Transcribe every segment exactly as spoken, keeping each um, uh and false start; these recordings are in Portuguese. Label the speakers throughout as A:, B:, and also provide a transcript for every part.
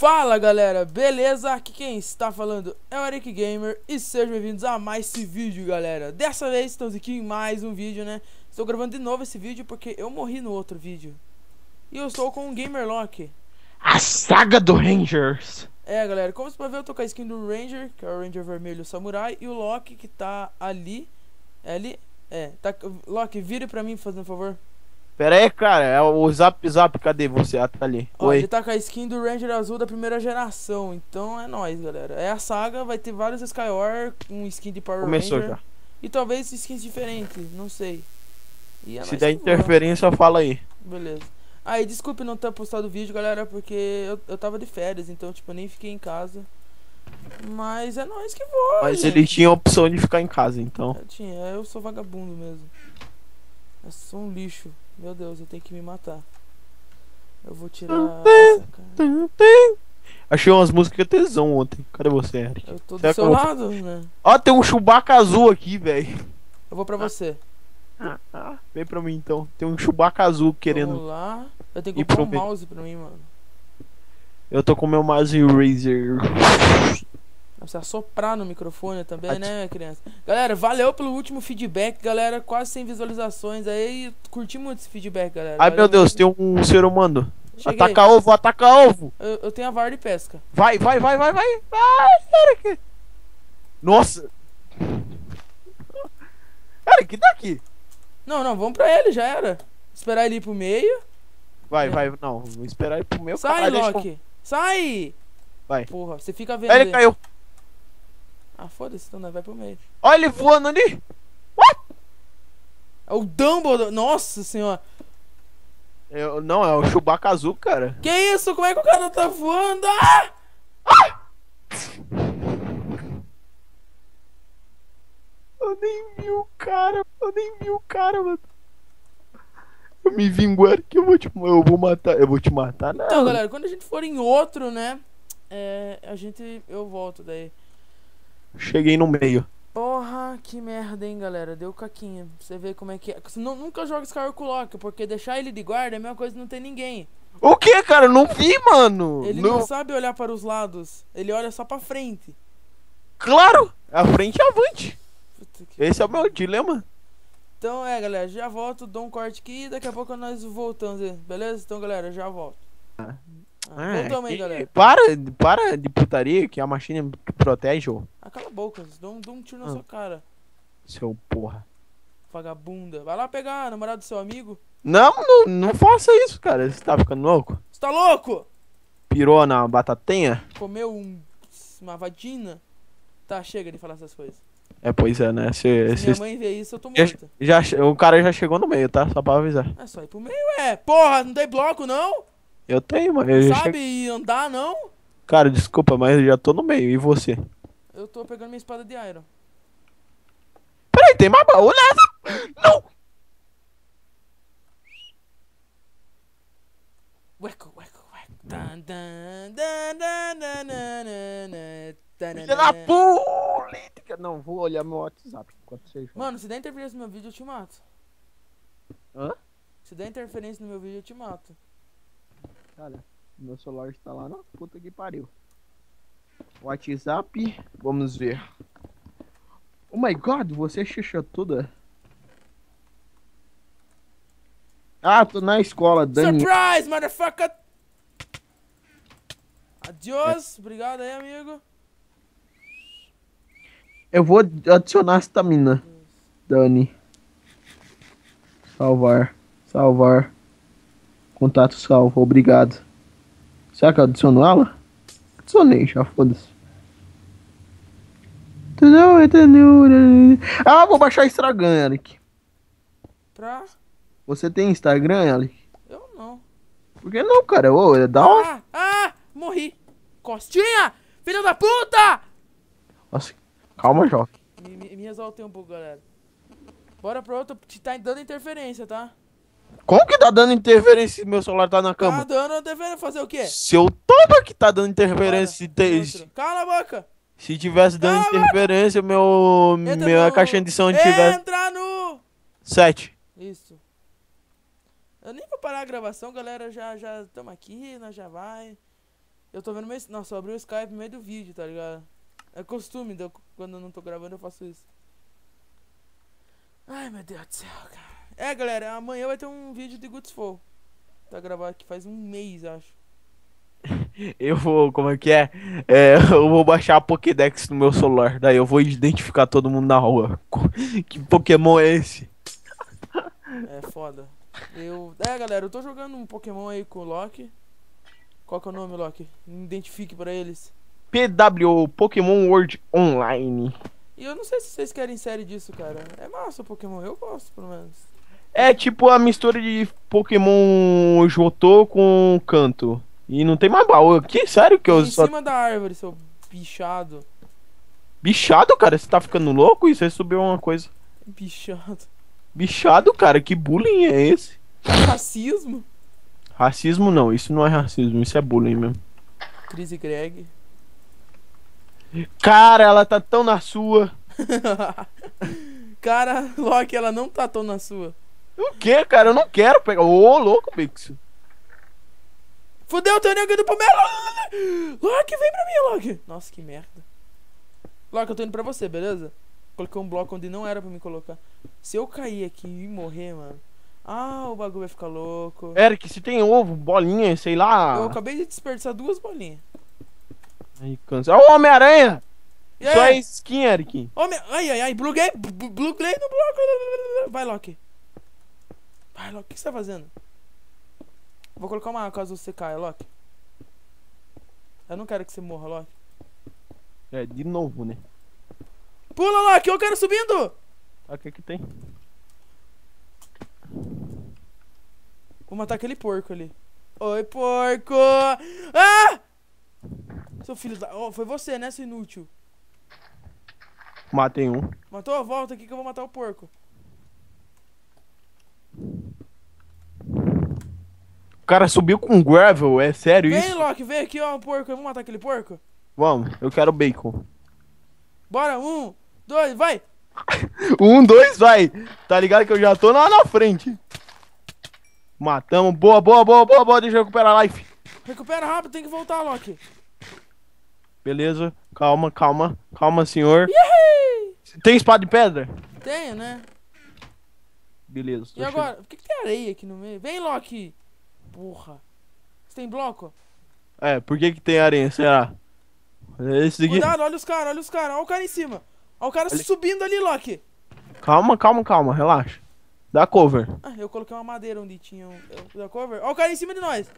A: Fala galera, beleza? Aqui quem está falando é o Eric Gamer e sejam bem-vindos a mais esse vídeo, galera. Dessa vez estamos aqui em mais um vídeo, né? Estou gravando de novo esse vídeo porque eu morri no outro vídeo. E eu estou com o Gamerlock.
B: A saga do Rangers.
A: É galera, como você pode ver eu tô com a skin do Ranger, que é o Ranger vermelho samurai. E o Loki que tá ali. É ali? É, tá... Loki, vire pra mim, fazendo um favor.
B: Pera aí, cara, é o Zap Zap, cadê você? Ah, tá ali.
A: Ó,
B: Oi.
A: ele tá com a skin do Ranger azul da primeira geração. Então é nóis, galera. É a saga, vai ter vários Skywar com skin de Power
B: Começou
A: Ranger.
B: já.
A: E talvez skins diferentes, não sei. E é
B: Se
A: nóis
B: der
A: que voa.
B: interferência, fala aí.
A: Beleza. Aí, desculpe não ter postado o vídeo, galera, porque eu, eu tava de férias, então, tipo, eu nem fiquei em casa. Mas é nóis que voa,
B: Mas
A: gente.
B: ele tinha a opção de ficar em casa, então.
A: Eu tinha, eu sou vagabundo mesmo. Eu sou um lixo. Meu Deus, eu tenho que me matar. Eu vou tirar essa cara.
B: Achei umas músicas tesão ontem. Cadê você, Eric?
A: Eu tô do
B: Será que
A: seu
B: eu vou-
A: lado, né?
B: Ó, tem um Chewbacca azul aqui, velho.
A: Eu vou pra você.
B: Ah, ah, vem pra mim então. Tem um Chewbacca azul querendo.
A: Vamos lá. Eu tenho que
B: ir
A: comprar
B: pro
A: um
B: meio.
A: mouse pra mim, mano.
B: Eu tô com meu mouse Razer.
A: Precisa soprar no microfone também,
B: Ati-
A: né, criança? Galera, valeu pelo último feedback, galera. Quase cem visualizações aí. Curti muito esse feedback, galera.
B: Ai,
A: Valeu
B: meu Deus,
A: muito.
B: tem um ser humano.
A: Cheguei.
B: Ataca ovo, ataca ovo.
A: Eu, eu tenho a vara de pesca.
B: Vai, vai, vai, vai, vai. Vai, Eric. Nossa. Eric, daqui.
A: Não, não, vamos pra ele, já era. Esperar ele ir pro meio.
B: Vai,
A: É.
B: vai, não. Vou esperar ele pro meu
A: Sai,
B: caralho, deixa eu-
A: Loki. Sai!
B: Vai.
A: Porra, você fica vendo.
B: Ele
A: aí.
B: caiu.
A: Ah, foda-se, então nós vai pro meio.
B: Olha ele voando ali.
A: É o Dumbledore. Nossa senhora.
B: Eu, não, é o Chewbacca azul, cara.
A: Que isso? Como é que o cara tá voando? Ah!
B: Eu nem vi o cara. Eu nem vi o cara, mano. Eu me vingo, Eric. Eu vou te, eu vou matar. Eu vou te matar, não.
A: Então, galera, quando a gente for em outro, né? É, a gente. Eu volto daí.
B: Cheguei no meio.
A: Porra, que merda, hein, galera. Deu caquinha. Pra você ver como é que é. Você não, nunca joga Skyward com o Loki, porque deixar ele de guarda é a mesma coisa que não ter ninguém.
B: O que, cara? Eu não vi, mano.
A: Ele
B: não...
A: não sabe olhar para os lados. Ele olha só pra frente.
B: Claro. A frente e avante.
A: Puta que...
B: Esse é o meu dilema.
A: Então é, galera, já volto, dou um corte aqui e daqui a pouco nós voltamos, aí, beleza? Então, galera, já volto. Ah,
B: Ah,
A: voltamos aí,
B: que-
A: galera.
B: Para, para de putaria que a machinha protege, ô.
A: Ah, cala a boca, dou um, dou um tiro na
B: Ah.
A: sua cara,
B: Seu porra.
A: vagabunda. Vai lá pegar a namorada do seu amigo.
B: Não, não, não faça isso, cara. Você tá ficando louco?
A: Você tá louco?
B: Pirou na batatinha?
A: Comeu um, uma vagina? Tá, chega de falar essas coisas.
B: É, pois é, né? Cê,
A: Se minha
B: cê-
A: mãe ver isso, eu tô
B: já,
A: morta.
B: já che- o cara já chegou no meio, tá? Só pra avisar.
A: É só ir pro meio, é. Porra, não tem bloco, não?
B: Eu tenho, mano. Eu já
A: Sabe
B: che-
A: andar, não?
B: Cara, desculpa, mas eu já tô no meio. E você?
A: Eu tô pegando minha espada de iron.
B: Peraí, tem mais baú nessa? Não!
A: Ueco, ueco, ueco. Tan, tan, tan, tan, tan, tan, tan, tan,
B: Filha da
A: tan.
B: política! Não, vou olhar meu WhatsApp enquanto você joga.
A: Mano, se der interferência no meu vídeo, eu te mato.
B: Hã?
A: Se der interferência no meu vídeo, eu te mato.
B: Cara, meu celular está lá na puta que pariu. WhatsApp, vamos ver. Oh my god, você xuxa toda. Ah, tô na escola, Dani.
A: Surprise, motherfucker! Adiós, obrigado aí, amigo.
B: Eu vou adicionar a estamina. Dani. Salvar. Salvar. Contato salvo, obrigado. Será que eu adiciono ela? Adicionei, já foda-se. Ah, vou baixar Instagram, Eric.
A: Pra...
B: Você tem Instagram, Eric?
A: Eu não.
B: Por que não, cara? Ô, é da hora.
A: Ah, ah, morri. Costinha, filho da puta!
B: Nossa, calma, Joque.
A: Me, me, me exaltei um pouco, galera. Bora pro outro, te tá dando interferência, tá?
B: Como que tá dando interferência se meu celular tá na
A: Tá
B: cama?
A: dando interferência, fazer o quê?
B: Seu toba que tá dando interferência. Se,
A: Bora,
B: te-
A: outro. Cala a boca!
B: se tivesse dando
A: Cala a
B: interferência, meu,
A: Entra
B: minha
A: no-
B: caixinha de som tivesse
A: Entra no...
B: sete.
A: Isso. Eu nem vou parar a gravação, galera. Já já estamos aqui, nós já vai. Eu tô vendo meu... Nossa, eu abri o Skype no meio do vídeo, tá ligado? É costume, de eu- quando eu não tô gravando eu faço isso. Ai, meu Deus do céu, cara. É, galera, amanhã vai ter um vídeo de Goodsfall. Tá gravado aqui faz um mês, acho.
B: Eu vou, como é que é? É, eu vou baixar a Pokédex no meu celular. Daí eu vou identificar todo mundo na rua. Que Pokémon é esse?
A: É foda. Eu... É, galera, eu tô jogando um Pokémon aí com o Loki. Qual que é o nome, Loki? Identifique pra eles.
B: P W O, Pokémon World Online.
A: E eu não sei se vocês querem série disso, cara. É massa o Pokémon, eu gosto, pelo menos.
B: É tipo a mistura de Pokémon Jotô com Kanto. E não tem mais baú. Que sério que
A: E
B: eu
A: em
B: só.
A: cima da árvore, seu bichado.
B: Bichado, cara? Você tá ficando louco? Isso aí subiu uma coisa.
A: Bichado.
B: Bichado, cara? Que bullying é esse?
A: Racismo?
B: Racismo não, isso não é racismo, isso é bullying mesmo.
A: Cris e Greg.
B: Cara, ela tá tão na sua.
A: Cara, Loki, ela não tá tão na sua.
B: O que, cara? Eu não quero pegar. Ô, louco, Bix.
A: Fudeu, tem o nego do Palmeiras. Loki, vem pra mim, Loki. Nossa, que merda. Loki, eu tô indo pra você, beleza? Coloquei um bloco onde não era pra me colocar. Se eu cair aqui e morrer, mano. Ah, o bagulho vai ficar louco.
B: Eric, se tem ovo, bolinha, sei lá.
A: Eu acabei de desperdiçar duas bolinhas.
B: Ai, cansa. Ó, o Homem-Aranha!
A: E
B: Só é
A: aí?
B: skin, Eric.
A: Homem... Ai, ai, ai, bluguei, blu- bluguei no bloco. Vai, Loki. Vai, Loki, o que você tá fazendo? Vou colocar uma caso você caia, Loki. Eu não quero que você morra, Loki.
B: É, de novo, né?
A: Pula, Loki, eu quero subindo.
B: Olha o que que tem.
A: Vou matar aquele porco ali. Oi, porco. Ah! Seu filho da... Oh, foi você, né, seu inútil?
B: Matei um.
A: Matou? Volta aqui que eu vou matar o porco.
B: O cara subiu com gravel, é sério
A: Vem,
B: isso?
A: Loki, vem aqui, ó, o porco. Vamos matar aquele porco?
B: Vamos, eu quero bacon.
A: Bora, um, dois, vai.
B: Um, dois, vai. Tá ligado que eu já tô lá na frente. Matamos. Boa, boa, boa, boa, boa. Deixa eu recuperar a life.
A: Recupera rápido, tem que voltar, Loki.
B: Beleza. Calma, calma. Calma, senhor.
A: Yay!
B: Tem espada de pedra?
A: Tenho, né?
B: Beleza.
A: E agora? Por que, que tem areia aqui no meio? Vem, Loki. Porra. Você tem bloco?
B: É, por que que tem areia, será? Esse aqui...
A: Cuidado, olha os caras, olha os caras. Olha o cara em cima. Olha o cara
B: Ali.
A: subindo ali, Loki.
B: Calma, calma, calma. Relaxa. Dá cover.
A: Ah, eu coloquei uma madeira onde tinha um... eu- da cover. Olha o cara em cima de nós.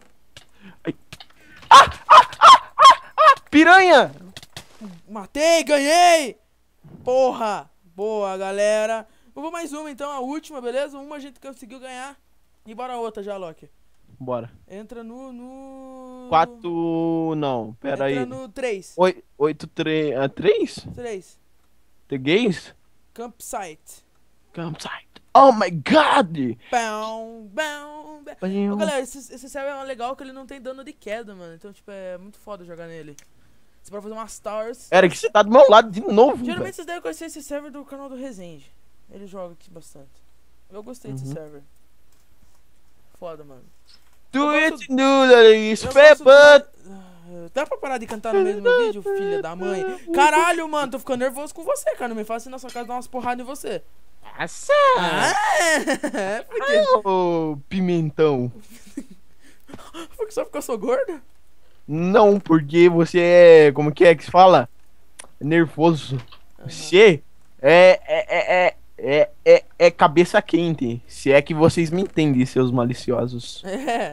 B: Piranha!
A: Matei, ganhei. Porra. Boa, galera. Eu vou mais uma, então. A última, beleza? Uma a gente conseguiu ganhar. E bora outra já, Loki.
B: Bora.
A: Entra no... no...
B: Quatro... Não, pera aí.
A: Entra no três.
B: Oi, oito, três... Ah, três?
A: três.
B: The gays?
A: Campsite.
B: Campsite. Oh my god!
A: Pão, pão, pão. Ô, galera, esse, esse server é legal que ele não tem dano de queda, mano. Então, tipo, é muito foda jogar nele. Você pode fazer umas towers.
B: Eric, você tá do meu lado de novo, velho.
A: Geralmente vocês devem conhecer esse server do canal do Resende. Ele joga aqui bastante. Eu gostei desse
B: Uhum.
A: server. Foda, mano.
B: Do
A: Eu
B: it,
A: gosto-
B: do it,
A: Eu
B: spare
A: gosto
B: butt.
A: do- Ah, Dá pra parar de cantar no meio do meu vídeo, filha da mãe? Caralho, mano, tô ficando nervoso com você, cara. Não me faça ir na sua casa dar umas porradas em você.
B: Nossa!
A: Ah, é? Por quê?
B: Ô, pimentão.
A: Porque só porque eu sou gordo?
B: Não, porque você é. Como que é que se fala? Nervoso. Você é. É, é, é, é, é cabeça quente. Se é que vocês me entendem, seus maliciosos.
A: É.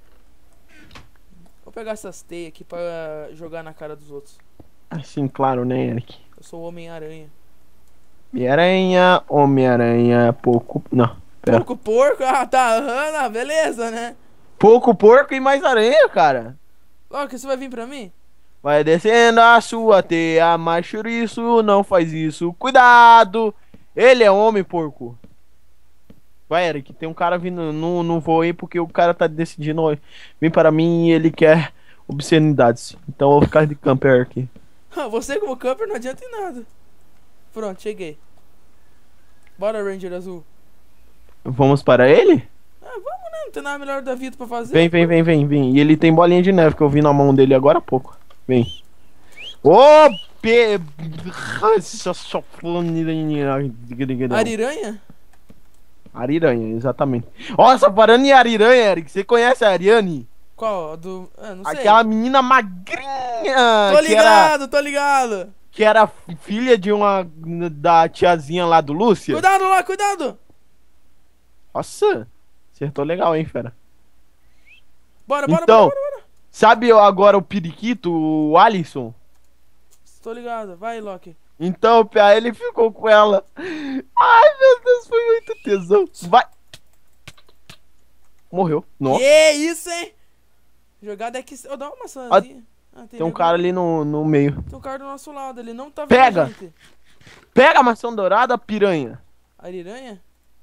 A: Vou pegar essas teias aqui pra jogar na cara dos outros.
B: Assim, claro, né, Eric?
A: Eu sou o Homem-Aranha.
B: Homem-Aranha, Homem-Aranha, pouco. Não, pera.
A: Pouco porco? Ah, tá. Ana, beleza, né?
B: Pouco porco e mais aranha, cara.
A: Loki, você vai vir pra mim?
B: Vai descendo a sua teia, mas chouriço não faz isso. Cuidado! Ele é homem, porco. Vai, Eric, tem um cara vindo. Não, não vou aí porque o cara tá decidindo vir para mim e ele quer obscenidades. Então eu vou ficar de camper aqui.
A: Você como camper não adianta em nada. Pronto, cheguei. Bora, Ranger Azul.
B: Vamos para ele?
A: Ah, vamos, né? Não tem nada melhor da vida pra fazer.
B: Vem, vem, vem, vem, vem. E ele tem bolinha de neve que eu vi na mão dele agora há pouco. Vem. Ô, pe...
A: Ariranha?
B: Ariranha, exatamente. Nossa, parando em Ariranha, Eric, você conhece a Ariane?
A: Qual? Do... Ah, não sei.
B: Aquela menina magrinha.
A: Tô
B: que
A: ligado,
B: era,
A: tô ligado.
B: que era filha de uma... da tiazinha lá do Lúcia.
A: Cuidado lá, cuidado.
B: Nossa, acertou legal, hein, fera.
A: Bora, bora,
B: Então,
A: bora, bora, bora.
B: sabe agora o periquito, o Alisson?
A: Tô ligado, vai, Loki.
B: Então, Pia, ele ficou com ela. Ai, meu Deus, foi muito tesão. Vai. Morreu. Nossa.
A: Que isso, hein? Jogada é que... Eu dou uma maçãzinha. Ah,
B: tem um cara ali no, no meio.
A: Tem um cara do nosso lado, ele não tá vendo
B: Pega.
A: a gente.
B: Pega a maçã dourada, piranha.
A: Ariranha?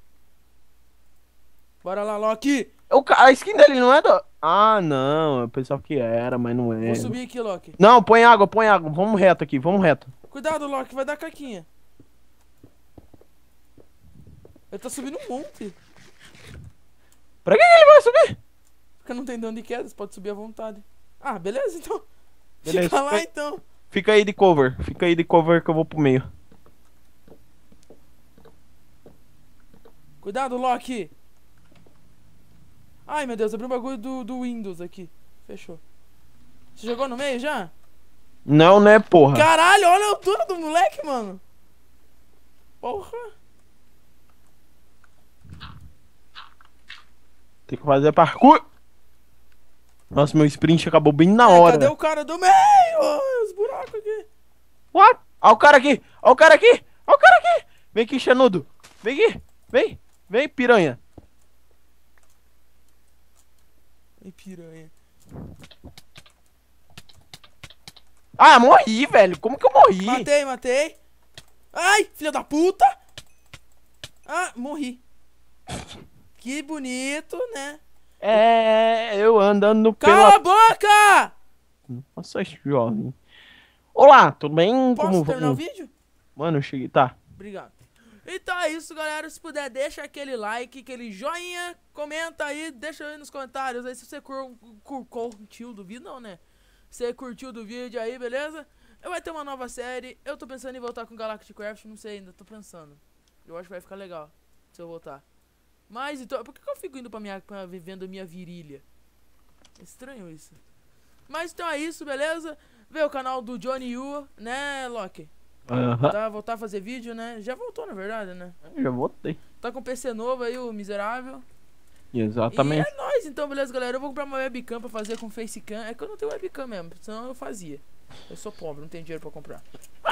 A: Bora lá, Loki.
B: O, ca- a skin dele não é do... Ah, não. Eu pensava que era, mas não é.
A: Vou subir aqui, Loki.
B: Não, põe água, põe água. Vamos reto aqui, vamos reto.
A: Cuidado, Loki, vai dar caquinha. Ele tá subindo um monte.
B: Pra que que ele vai subir?
A: Porque não tem dano de queda, você pode subir à vontade. Ah, beleza, então.
B: Beleza,
A: Fica lá,
B: fica-
A: então.
B: Fica aí de cover. Fica aí de cover que eu vou pro meio.
A: Cuidado, Loki. Ai, meu Deus, abriu um bagulho do, do Windows aqui. Fechou. Você jogou no meio já?
B: Não, né, porra?
A: Caralho, olha a altura do moleque, mano. Porra.
B: Tem que fazer parkour. Nossa, meu sprint acabou bem na
A: É,
B: hora.
A: cadê o cara do meio? Oh, os buracos aqui.
B: What? Olha o cara aqui! Olha o cara aqui! Olha o cara aqui! Vem aqui, Xanudo! Vem aqui! Vem! Vem, piranha!
A: Ai, piranha.
B: Ah, morri, velho! Como que eu morri?
A: Matei, matei. Ai, filha da puta. Ah, morri. Que bonito, né?
B: É, eu andando
A: Cala
B: pela...
A: a boca!
B: Nossa, jovem. Olá, tudo bem?
A: Posso
B: Como
A: terminar o
B: vamos?
A: vídeo?
B: Mano, eu cheguei... Tá.
A: Obrigado. Então é isso, galera. Se puder, deixa aquele like, aquele joinha, comenta aí, deixa aí nos comentários aí se você cur, cur, curtiu do vídeo, não, né? Se você curtiu do vídeo aí, beleza? Eu vai ter uma nova série. Eu tô pensando em voltar com Galactic Craft, não sei ainda, tô pensando. Eu acho que vai ficar legal se eu voltar. Mas então, por que que eu fico indo pra minha, pra, vivendo minha virilha? É estranho isso. Mas então é isso, beleza? Vê o canal do Johnny Yu, né, Loki?
B: Aham.
A: Tá, voltar a fazer vídeo, né? Já voltou, na verdade, né?
B: Já voltei.
A: Tá com P C novo aí, o miserável.
B: Exatamente.
A: E é nóis, então, beleza, galera? Eu vou comprar uma webcam pra fazer com facecam. É que eu não tenho webcam mesmo, senão eu fazia. Eu sou pobre, não tenho dinheiro pra comprar.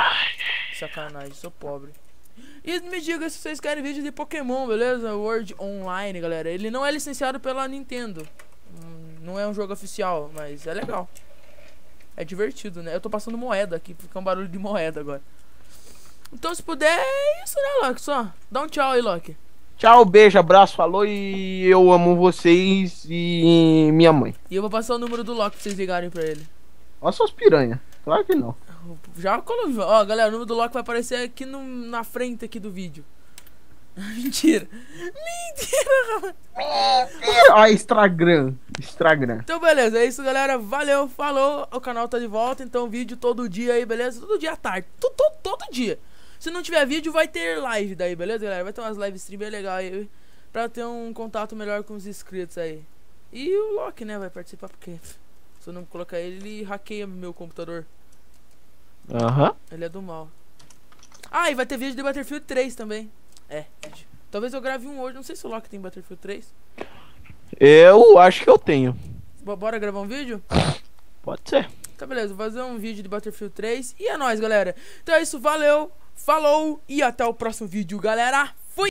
A: Sacanagem, sou pobre. E me diga se vocês querem vídeo de Pokémon, beleza? World Online, galera. Ele não é licenciado pela Nintendo. Hum, Não é um jogo oficial, mas é legal. É divertido, né? Eu tô passando moeda aqui, fica um barulho de moeda agora. Então, se puder, é isso, né, Loki? Só dá um tchau aí, Loki.
B: Tchau, beijo, abraço, falou e eu amo vocês e minha mãe.
A: E eu vou passar o número do Loki pra vocês ligarem pra ele.
B: Olha suas piranha. Claro que não.
A: Já colocou. Ó, galera, o número do Loki vai aparecer aqui no, na frente aqui do vídeo. Mentira. Mentira.
B: Ó, Instagram. Instagram.
A: Então, beleza. É isso, galera. Valeu, falou. O canal tá de volta. Então, vídeo todo dia aí, beleza? Todo dia à tarde. Todo, todo, todo dia. Se não tiver vídeo, vai ter live daí, beleza, galera? Vai ter umas live stream bem legal aí. Pra ter um contato melhor com os inscritos aí. E o Loki, né? Vai participar porque se eu não colocar ele, ele hackeia meu computador.
B: Aham.
A: Ele é do mal. Ah, e vai ter vídeo de Battlefield três também. É, vídeo. Talvez eu grave um hoje. Não sei se o Loki tem Battlefield três.
B: Eu acho que eu tenho.
A: B Bora gravar um vídeo?
B: Pode ser.
A: Tá, beleza. Vou fazer um vídeo de Battlefield três. E é nóis, galera. Então é isso. Valeu. Falou. E até o próximo vídeo, galera.